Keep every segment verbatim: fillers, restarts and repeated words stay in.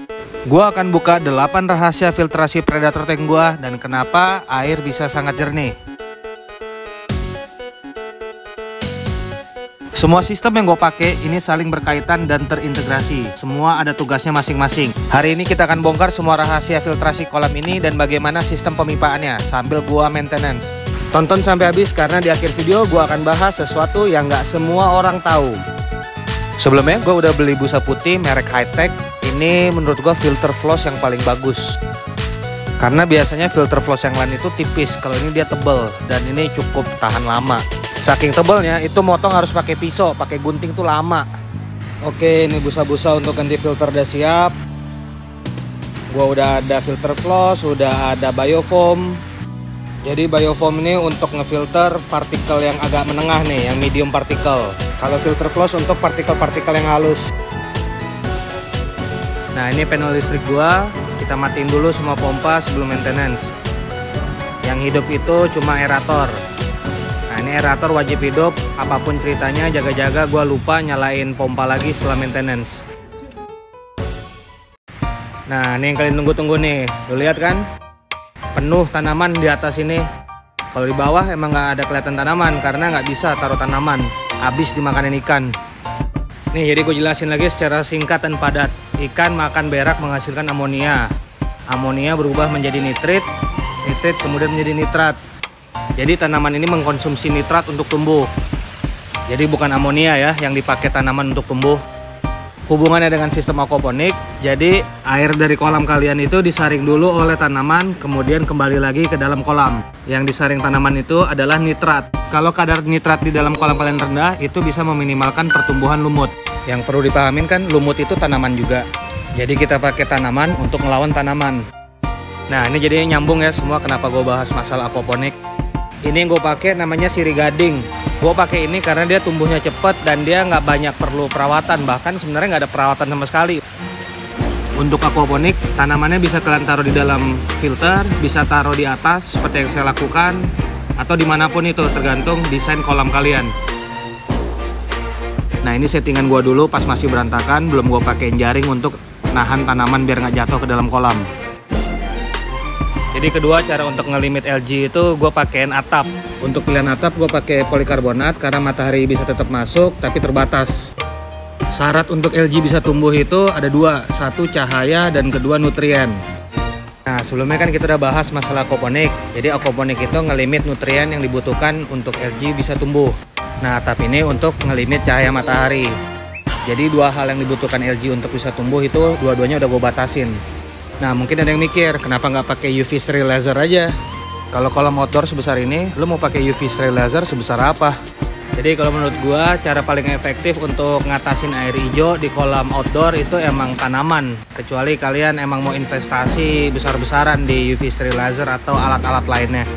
Gua akan buka delapan rahasia filtrasi predator tank gua dan kenapa air bisa sangat jernih. Semua sistem yang gue pakai ini saling berkaitan dan terintegrasi. Semua ada tugasnya masing-masing. Hari ini kita akan bongkar semua rahasia filtrasi kolam ini dan bagaimana sistem pemipaannya sambil gua maintenance. Tonton sampai habis karena di akhir video gue akan bahas sesuatu yang nggak semua orang tahu. Sebelumnya gue udah beli busa putih merek Hi-Tech. Ini menurut gue filter floss yang paling bagus. Karena biasanya filter floss yang lain itu tipis, kalau ini dia tebel dan ini cukup tahan lama. Saking tebelnya itu motong harus pakai pisau, pakai gunting tuh lama. Oke, ini busa-busa untuk ganti filter udah siap. Gua udah ada filter floss, udah ada biofoam. Jadi biofoam ini untuk ngefilter partikel yang agak menengah nih, yang medium partikel. Kalau filter floss untuk partikel-partikel yang halus. Nah, ini panel listrik gua. Kita matiin dulu semua pompa sebelum maintenance. Yang hidup itu cuma aerator. Nah, ini aerator wajib hidup. Apapun ceritanya, jaga-jaga gua lupa nyalain pompa lagi setelah maintenance. Nah, ini yang kalian tunggu-tunggu nih. Lu lihat kan? Penuh tanaman di atas ini. Kalau di bawah emang nggak ada kelihatan tanaman karena nggak bisa taruh tanaman. Habis dimakanin ikan. Nih, jadi gue jelasin lagi secara singkat dan padat. Ikan makan berak menghasilkan amonia. Amonia berubah menjadi nitrit. Nitrit kemudian menjadi nitrat. Jadi tanaman ini mengkonsumsi nitrat untuk tumbuh. Jadi bukan amonia ya yang dipakai tanaman untuk tumbuh. Hubungannya dengan sistem aquaponik, jadi air dari kolam kalian itu disaring dulu oleh tanaman, kemudian kembali lagi ke dalam kolam. Yang disaring tanaman itu adalah nitrat. Kalau kadar nitrat di dalam kolam kalian rendah, itu bisa meminimalkan pertumbuhan lumut. Yang perlu dipahamin kan, lumut itu tanaman juga. Jadi kita pakai tanaman untuk melawan tanaman. Nah, ini jadinya nyambung ya semua kenapa gue bahas masalah aquaponik. Ini yang gue pakai namanya sirih gading. Gue pakai ini karena dia tumbuhnya cepet dan dia nggak banyak perlu perawatan. Bahkan sebenarnya nggak ada perawatan sama sekali. Untuk aquaponik, tanamannya bisa kalian taruh di dalam filter, bisa taruh di atas seperti yang saya lakukan, atau dimanapun itu tergantung desain kolam kalian. Nah, ini settingan gue dulu pas masih berantakan, belum gue pakein jaring untuk nahan tanaman biar nggak jatuh ke dalam kolam. Jadi kedua cara untuk ngelimit algae itu gue pakein atap. Untuk pilihan atap gue pakai polikarbonat karena matahari bisa tetap masuk tapi terbatas. Syarat untuk algae bisa tumbuh itu ada dua, satu cahaya dan kedua nutrien. Nah, sebelumnya kan kita udah bahas masalah aquaponik. Jadi aquaponik itu ngelimit nutrien yang dibutuhkan untuk algae bisa tumbuh. Nah, tapi ini untuk ngelimit cahaya matahari. Jadi dua hal yang dibutuhkan algae untuk bisa tumbuh itu dua-duanya udah gue batasin. Nah, mungkin ada yang mikir, kenapa nggak pakai U V stray laser aja? Kalau kolam outdoor sebesar ini, lo mau pakai U V stray laser sebesar apa? Jadi kalau menurut gua, cara paling efektif untuk ngatasin air hijau di kolam outdoor itu emang tanaman. Kecuali kalian emang mau investasi besar-besaran di U V stray laser atau alat-alat lainnya.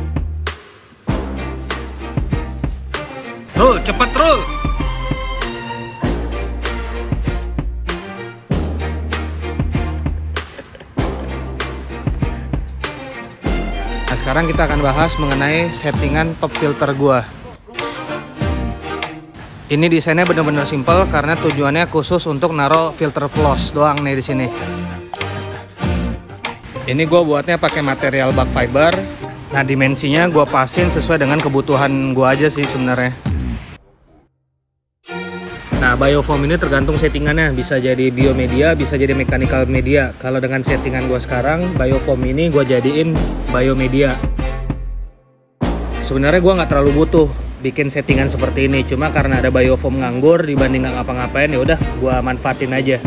Rul, cepet Rul! Nah, sekarang kita akan bahas mengenai settingan top filter gua. Ini desainnya bener-bener simple karena tujuannya khusus untuk naruh filter floss doang nih di sini. Ini gua buatnya pakai material bug fiber. Nah, dimensinya gua pasin sesuai dengan kebutuhan gua aja sih sebenarnya. Nah, biofoam ini tergantung settingannya, bisa jadi biomedia, bisa jadi mechanical media. Kalau dengan settingan gua sekarang, biofoam ini gua jadiin biomedia. Sebenarnya gua nggak terlalu butuh bikin settingan seperti ini, cuma karena ada biofoam nganggur dibanding nggak ngapa-ngapain, ya udah gua manfaatin aja.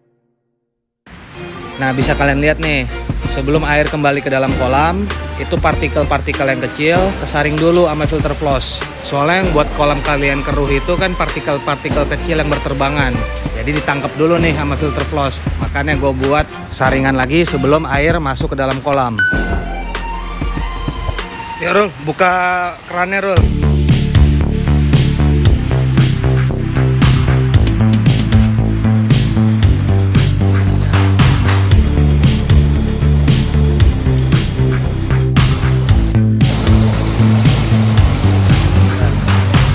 Nah, bisa kalian lihat nih, sebelum air kembali ke dalam kolam, itu partikel-partikel yang kecil kesaring dulu sama filter floss. Soalnya yang buat kolam kalian keruh itu kan partikel-partikel kecil yang berterbangan. Jadi ditangkap dulu nih sama filter floss. Makanya gue buat saringan lagi sebelum air masuk ke dalam kolam. Ya Rul, buka kerannya Rul.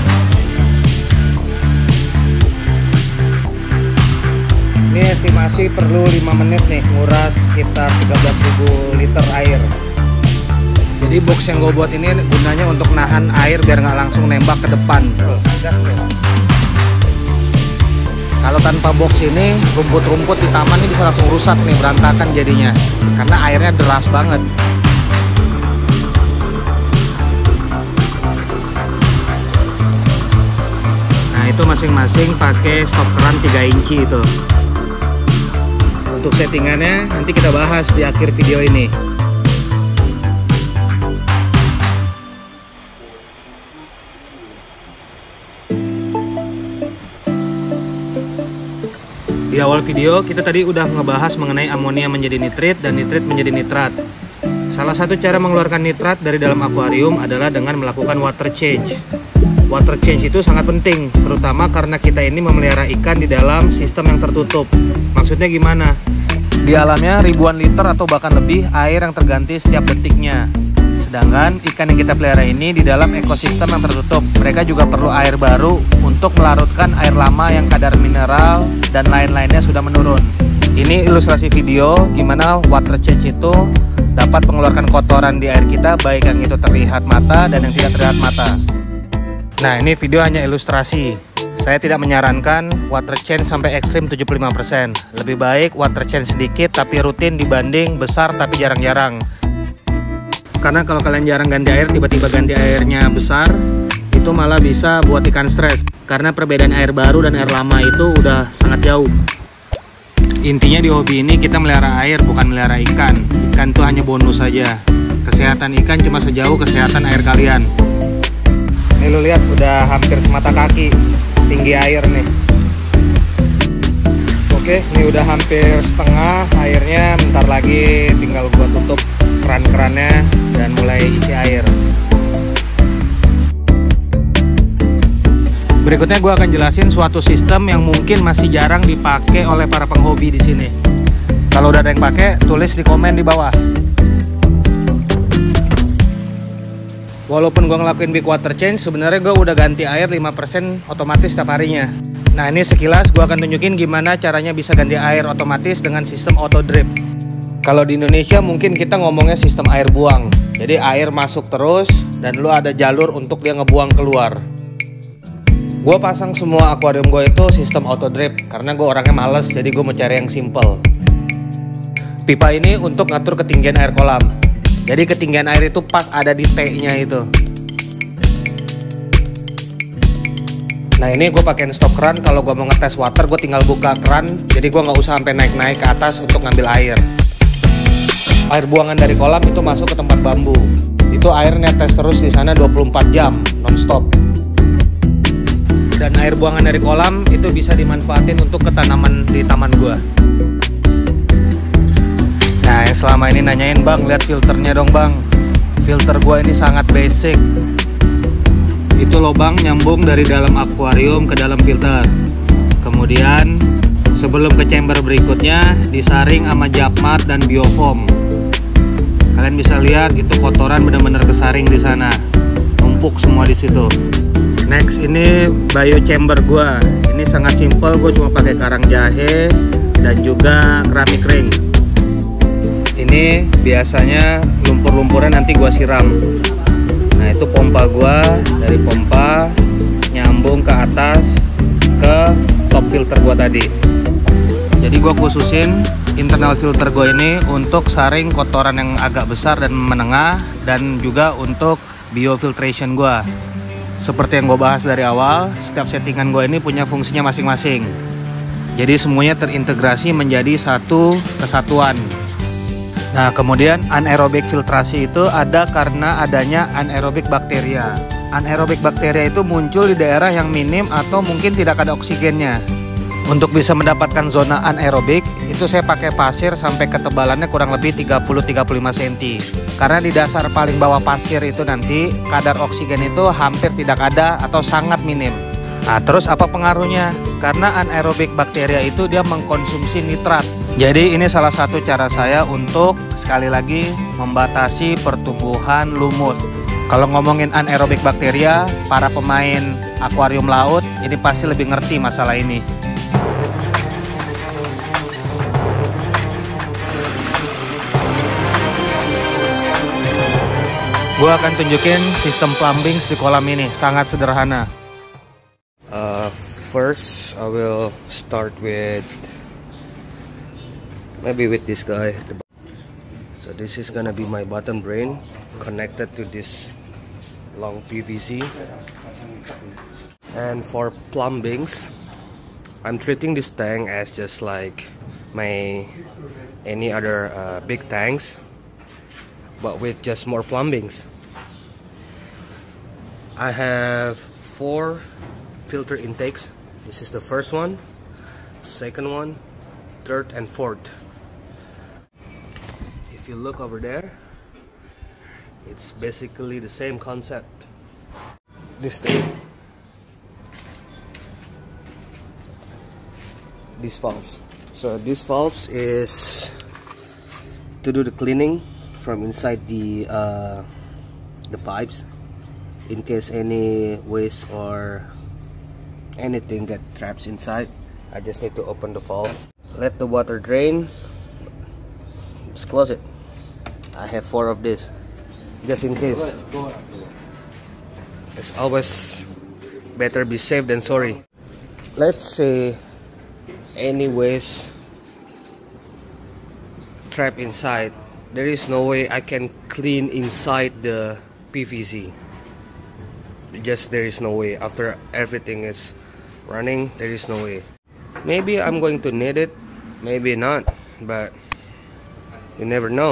Estimasi perlu lima menit nih nguras sekitar tiga belas ribu liter air. Jadi box yang gue buat ini gunanya untuk nahan air biar nggak langsung nembak ke depan. Kalau tanpa box ini, rumput-rumput di taman ini bisa langsung rusak nih, berantakan jadinya. Karena airnya deras banget. Nah itu masing-masing pakai stop keran tiga inci itu. Untuk settingannya nanti kita bahas di akhir video ini. Di awal video kita tadi udah ngebahas mengenai amonia menjadi nitrit dan nitrit menjadi nitrat. Salah satu cara mengeluarkan nitrat dari dalam akuarium adalah dengan melakukan water change. Water change itu sangat penting, terutama karena kita ini memelihara ikan di dalam sistem yang tertutup. Maksudnya gimana? Di alamnya ribuan liter atau bahkan lebih air yang terganti setiap detiknya. Sedangkan ikan yang kita pelihara ini di dalam ekosistem yang tertutup. Mereka juga perlu air baru untuk melarutkan air lama yang kadar mineral dan lain-lainnya sudah menurun. Ini ilustrasi video gimana water change itu dapat mengeluarkan kotoran di air kita, baik yang itu terlihat mata dan yang tidak terlihat mata. Nah ini video hanya ilustrasi. Saya tidak menyarankan water change sampai ekstrim tujuh puluh lima persen. Lebih baik water change sedikit tapi rutin dibanding besar tapi jarang-jarang. Karena kalau kalian jarang ganti air, tiba-tiba ganti airnya besar, itu malah bisa buat ikan stres. Karena perbedaan air baru dan air lama itu udah sangat jauh. Intinya di hobi ini kita melihara air, bukan melihara ikan. Ikan itu hanya bonus saja. Kesehatan ikan cuma sejauh kesehatan air kalian. Nih lu lihat udah hampir semata kaki tinggi air nih. Oke, ini udah hampir setengah airnya. Bentar lagi tinggal gua tutup keran-kerannya dan mulai isi air. Berikutnya gue akan jelasin suatu sistem yang mungkin masih jarang dipakai oleh para penghobi di sini. Kalau udah ada yang pakai, tulis di komen di bawah. Walaupun gue ngelakuin big water change, sebenarnya gue udah ganti air lima persen otomatis setiap harinya. Nah ini sekilas gue akan tunjukin gimana caranya bisa ganti air otomatis dengan sistem auto drip. Kalau di Indonesia mungkin kita ngomongnya sistem air buang. Jadi air masuk terus dan lu ada jalur untuk dia ngebuang keluar. Gue pasang semua akuarium gue itu sistem auto drip karena gue orangnya males, jadi gue mau cari yang simple. Pipa ini untuk ngatur ketinggian air kolam. Jadi ketinggian air itu pas ada di T-nya itu. Nah ini gue pakein stop keran. Kalau gue mau ngetes water, gue tinggal buka keran. Jadi gue nggak usah sampai naik-naik ke atas untuk ngambil air. Air buangan dari kolam itu masuk ke tempat bambu. Itu air netes terus di sana dua puluh empat jam non-stop. Dan air buangan dari kolam itu bisa dimanfaatin untuk ke tanaman di taman gua. Nah, yang selama ini nanyain, "Bang, lihat filternya dong, Bang." Filter gua ini sangat basic. Itu lubang nyambung dari dalam akuarium ke dalam filter. Kemudian sebelum ke chamber berikutnya disaring sama japmat dan biofoam. Kalian bisa lihat itu kotoran benar-benar kesaring di sana, numpuk semua di situ. Next ini bio chamber gua. Ini sangat simple, gue cuma pakai karang jahe dan juga keramik ring. Ini biasanya lumpur-lumpurnya nanti gua siram. Nah itu pompa gua, dari pompa nyambung ke atas ke top filter gua tadi. Jadi gue khususin internal filter gue ini untuk saring kotoran yang agak besar dan menengah, dan juga untuk biofiltration gue. Seperti yang gue bahas dari awal, setiap settingan gue ini punya fungsinya masing-masing. Jadi semuanya terintegrasi menjadi satu kesatuan. Nah kemudian anaerobik filtrasi itu ada karena adanya anaerobik bakteria. Anaerobik bakteria itu muncul di daerah yang minim atau mungkin tidak ada oksigennya. Untuk bisa mendapatkan zona anaerobik, itu saya pakai pasir sampai ketebalannya kurang lebih tiga puluh sampai tiga puluh lima sentimeter. Karena di dasar paling bawah pasir itu nanti kadar oksigen itu hampir tidak ada atau sangat minim. Nah, terus apa pengaruhnya? Karena anaerobik bakteria itu dia mengkonsumsi nitrat. Jadi ini salah satu cara saya untuk sekali lagi membatasi pertumbuhan lumut. Kalau ngomongin anaerobik bakteria, para pemain akuarium laut ini pasti lebih ngerti masalah ini. Gua akan tunjukin sistem plumbing di kolam ini, sangat sederhana. Uh, first, I will start with maybe with this guy. So this is gonna be my bottom drain connected to this long P V C. And for plumbings, I'm treating this tank as just like my any other uh, big tanks, but with just more plumbings. I have four filter intakes. This is the first one, second one, third, and fourth. If you look over there, it's basically the same concept. This thing, these valves. So these valves is to do the cleaning from inside the uh, the pipes, in case any waste or anything get trapped inside. I just need to open the valve, let the water drain, just close it. I have four of this, just in case. It's always better be safe than sorry. Let's say any waste trap inside, there is no way I can clean inside the P V C. Just there is no way. After everything is running, there is no way. Maybe I'm going to need it, maybe not, but you never know.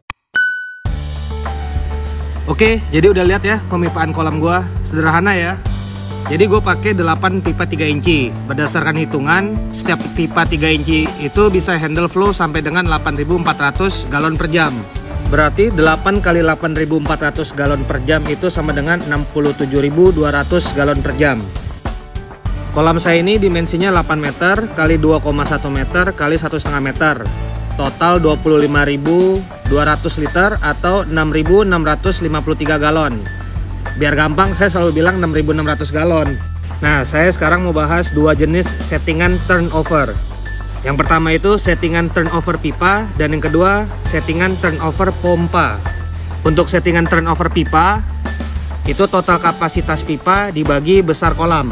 Oke, jadi udah lihat ya pemipaan kolam gua, sederhana ya. Jadi gue pakai delapan pipa tiga inci. Berdasarkan hitungan, setiap pipa tiga inci itu bisa handle flow sampai dengan delapan ribu empat ratus galon per jam. Berarti delapan kali delapan ribu empat ratus galon per jam itu sama dengan enam puluh tujuh ribu dua ratus galon per jam. Kolam saya ini dimensinya delapan meter kali dua koma satu meter kali satu koma lima meter. Total dua puluh lima ribu dua ratus liter atau enam ribu enam ratus lima puluh tiga galon. Biar gampang, saya selalu bilang enam ribu enam ratus galon. Nah, saya sekarang mau bahas dua jenis settingan turnover. Yang pertama itu settingan turnover pipa, dan yang kedua settingan turnover pompa. Untuk settingan turnover pipa, itu total kapasitas pipa dibagi besar kolam.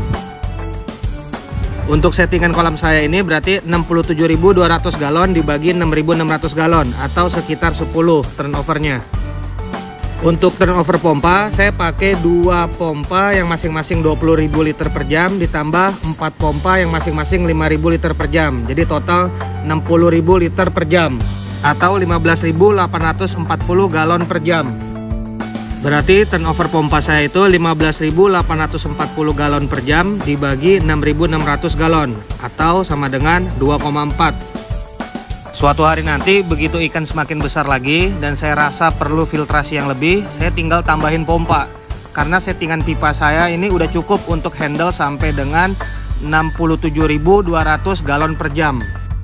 Untuk settingan kolam saya ini berarti enam puluh tujuh ribu dua ratus galon dibagi enam ribu enam ratus galon, atau sekitar sepuluh turnovernya. Untuk turnover pompa, saya pakai dua pompa yang masing-masing dua puluh ribu liter per jam ditambah empat pompa yang masing-masing lima ribu liter per jam. Jadi total enam puluh ribu liter per jam atau lima belas ribu delapan ratus empat puluh galon per jam. Berarti turnover pompa saya itu lima belas ribu delapan ratus empat puluh galon per jam dibagi enam ribu enam ratus galon atau sama dengan dua koma empat. Suatu hari nanti begitu ikan semakin besar lagi dan saya rasa perlu filtrasi yang lebih, saya tinggal tambahin pompa. Karena settingan pipa saya ini udah cukup untuk handle sampai dengan enam puluh tujuh ribu dua ratus galon per jam.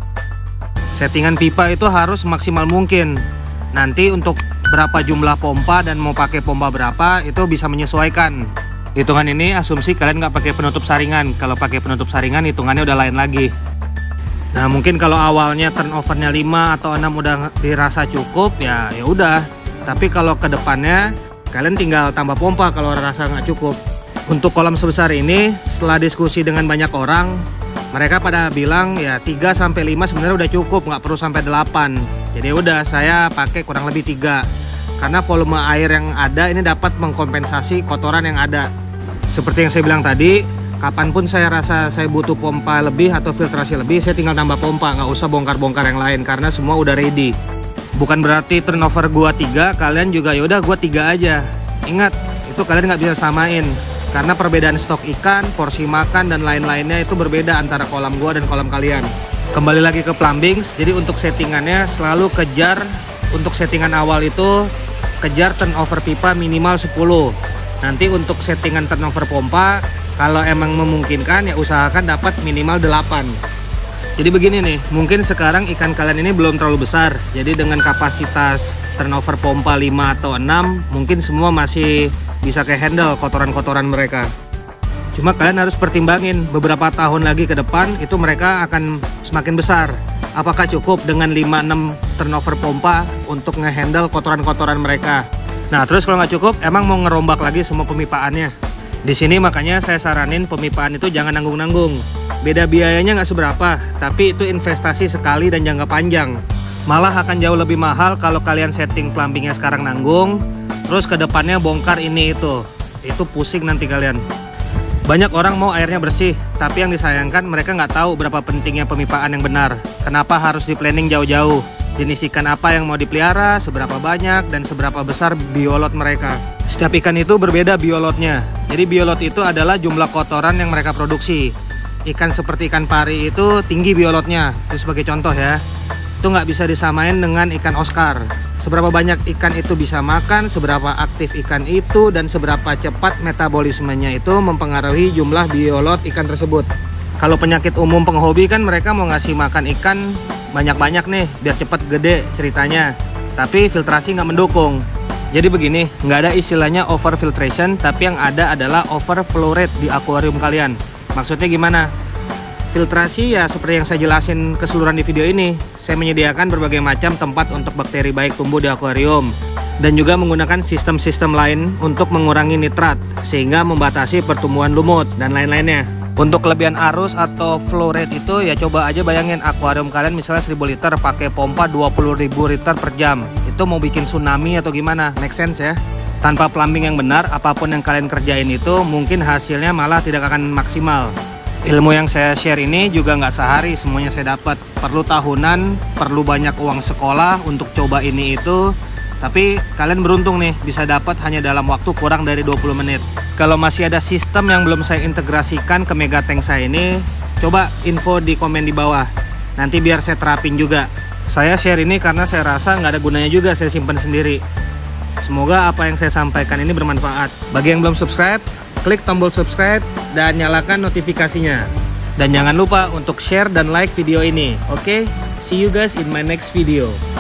Settingan pipa itu harus maksimal mungkin. Nanti untuk berapa jumlah pompa dan mau pakai pompa berapa itu bisa menyesuaikan. Hitungan ini asumsi kalian nggak pakai penutup saringan. Kalau pakai penutup saringan hitungannya udah lain lagi. Nah, mungkin kalau awalnya turnovernya lima atau enam udah dirasa cukup, ya ya udah. Tapi kalau ke depannya kalian tinggal tambah pompa kalau rasa nggak cukup. Untuk kolam sebesar ini, setelah diskusi dengan banyak orang, mereka pada bilang ya tiga sampai lima sebenarnya udah cukup, nggak perlu sampai delapan. Jadi udah saya pakai kurang lebih tiga. Karena volume air yang ada ini dapat mengkompensasi kotoran yang ada. Seperti yang saya bilang tadi, kapanpun saya rasa saya butuh pompa lebih atau filtrasi lebih, saya tinggal tambah pompa, nggak usah bongkar-bongkar yang lain karena semua udah ready. Bukan berarti turnover gua tiga, kalian juga yaudah gua tiga aja. Ingat, itu kalian nggak bisa samain karena perbedaan stok ikan, porsi makan dan lain-lainnya itu berbeda antara kolam gua dan kolam kalian. Kembali lagi ke plumbing, jadi untuk settingannya selalu kejar, untuk settingan awal itu kejar turnover pipa minimal sepuluh. Nanti untuk settingan turnover pompa, kalau emang memungkinkan ya usahakan dapat minimal delapan. Jadi begini nih, mungkin sekarang ikan kalian ini belum terlalu besar. Jadi dengan kapasitas turnover pompa lima atau enam, mungkin semua masih bisa ke handle kotoran-kotoran mereka. Cuma kalian harus pertimbangin beberapa tahun lagi ke depan itu mereka akan semakin besar. Apakah cukup dengan lima enam turnover pompa untuk ngehandle kotoran-kotoran mereka? Nah, terus kalau nggak cukup, emang mau ngerombak lagi semua pemipaannya. Di sini makanya saya saranin pemipaan itu jangan nanggung-nanggung. Beda biayanya nggak seberapa, tapi itu investasi sekali dan jangka panjang. Malah akan jauh lebih mahal kalau kalian setting plumbingnya sekarang nanggung, terus ke depannya bongkar ini itu. Itu pusing nanti kalian. Banyak orang mau airnya bersih, tapi yang disayangkan mereka nggak tahu berapa pentingnya pemipaan yang benar. Kenapa harus di planning jauh-jauh? Jenis ikan apa yang mau dipelihara, seberapa banyak, dan seberapa besar biolot mereka. Setiap ikan itu berbeda biolotnya. Jadi biolot itu adalah jumlah kotoran yang mereka produksi. Ikan seperti ikan pari itu tinggi biolotnya. Itu sebagai contoh ya. Itu nggak bisa disamain dengan ikan Oscar. Seberapa banyak ikan itu bisa makan, seberapa aktif ikan itu, dan seberapa cepat metabolismenya itu mempengaruhi jumlah biolot ikan tersebut. Kalau penyakit umum penghobi kan mereka mau ngasih makan ikan banyak-banyak nih biar cepat gede ceritanya, tapi filtrasi nggak mendukung. Jadi begini, nggak ada istilahnya over filtration, tapi yang ada adalah overflow rate di akuarium kalian. Maksudnya gimana? Filtrasi ya seperti yang saya jelasin keseluruhan di video ini. Saya menyediakan berbagai macam tempat untuk bakteri baik tumbuh di akuarium, dan juga menggunakan sistem-sistem lain untuk mengurangi nitrat sehingga membatasi pertumbuhan lumut dan lain-lainnya. Untuk kelebihan arus atau flow rate itu ya coba aja bayangin akuarium kalian misalnya seribu liter pakai pompa dua puluh ribu liter per jam. Itu mau bikin tsunami atau gimana? Make sense ya? Tanpa plumbing yang benar, apapun yang kalian kerjain itu mungkin hasilnya malah tidak akan maksimal. Ilmu yang saya share ini juga nggak sehari semuanya saya dapat. Perlu tahunan, perlu banyak uang sekolah untuk coba ini itu. Tapi kalian beruntung nih bisa dapat hanya dalam waktu kurang dari dua puluh menit. Kalau masih ada sistem yang belum saya integrasikan ke Mega Tank saya ini, coba info di komen di bawah. Nanti biar saya terapin juga. Saya share ini karena saya rasa nggak ada gunanya juga saya simpan sendiri. Semoga apa yang saya sampaikan ini bermanfaat. Bagi yang belum subscribe, klik tombol subscribe dan nyalakan notifikasinya. Dan jangan lupa untuk share dan like video ini. Oke, see you guys in my next video.